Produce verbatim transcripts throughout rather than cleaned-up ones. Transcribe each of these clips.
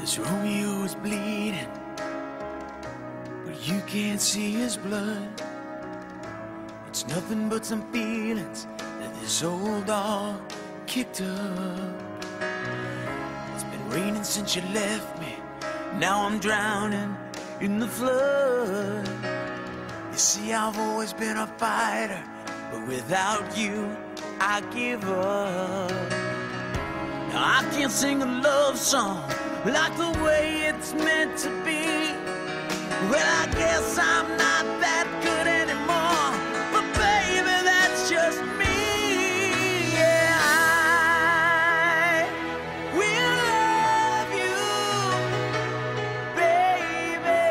This Romeo is bleeding, but you can't see his blood. It's nothing but some feelings that this old dog kicked up. It's been raining since you left me, now I'm drowning in the flood. You see, I've always been a fighter, but without you, I give up. Now I can't sing a love song like the way it's meant to be. Well, I guess I'm not that good anymore, but baby, that's just me. Yeah, I will love you, baby,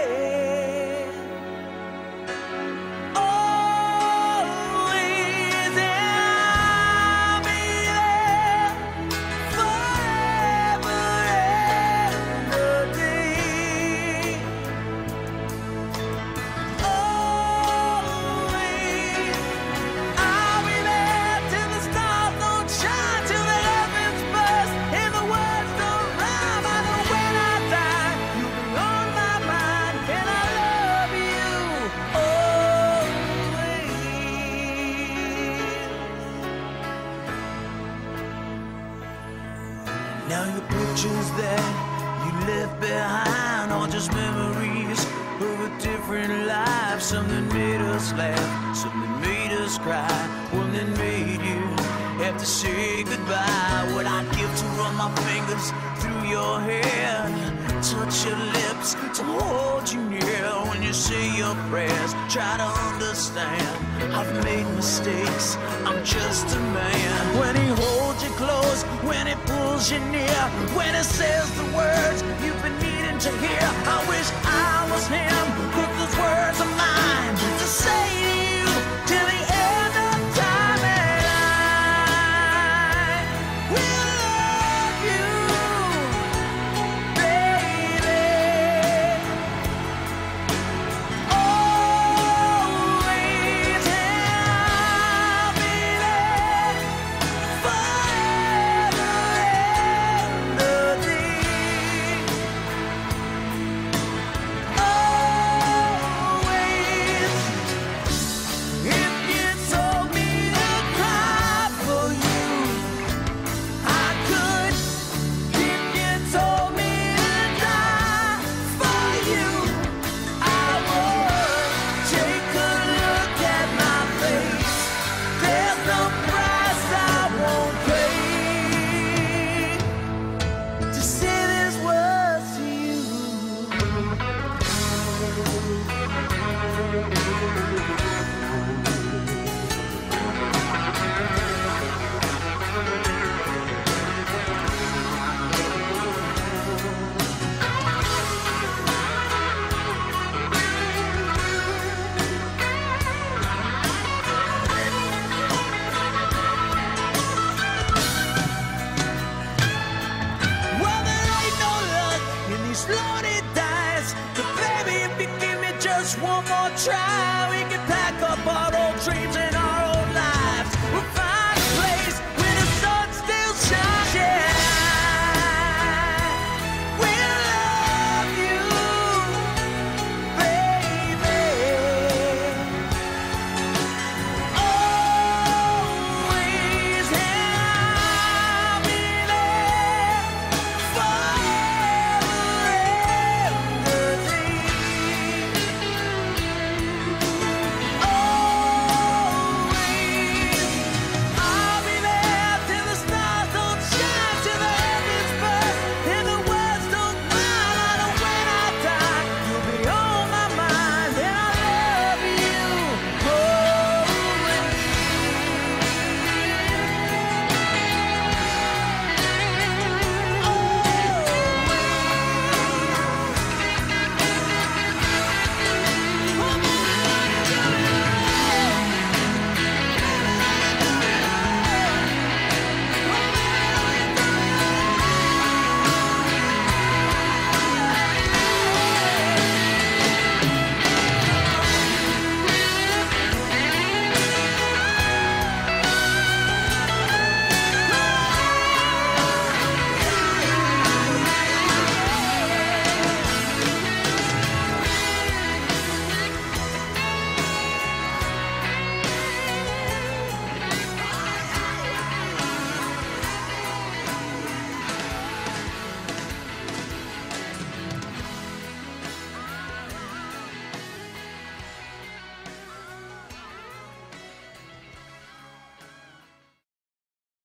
always, and I'll be there forever and a day. Always, I'll be there till the stars don't shine, till the heavens burst and the words don't rhyme. I know when I die, you'll be on my mind, and I love you always. Now your pictures that you left behind are just memories of a different life. Something made us laugh, something made us cry, one that made you have to say goodbye. What I'd give to run my fingers through your hair, touch your lips, to hold you near. When you say your prayers, try to understand, I've made mistakes, I'm just a man. When he holds you close, when he pulls you near, when he says the words you've been needing to hear, I wish I was him, but those words are mine to say to you till the end of time. And I will love you, baby, always, and I'll be there forever and a day. Always, if you told me to cry for you, I could. If you told me to die for you, I would. Take a look at my face, there's no price I won't pay to say these words to you. Well, there ain't no luck in these lonely dice, but baby, if you give me just one more try,